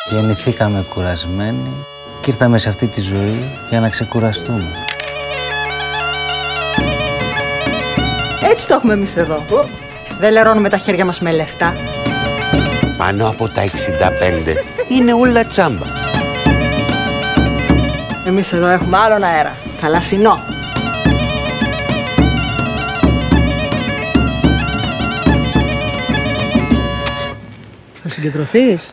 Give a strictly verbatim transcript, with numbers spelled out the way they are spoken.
Γεννηθήκαμε κουρασμένοι και ήρθαμε σε αυτή τη ζωή για να ξεκουραστούμε. Έτσι το έχουμε εμείς εδώ. Δεν λερώνουμε τα χέρια μας με λεφτά. Πάνω από τα εξήντα πέντε είναι όλα τσάμπα. Εμείς εδώ έχουμε άλλον αέρα. Θαλασσινό. Θα συγκεντρωθείς?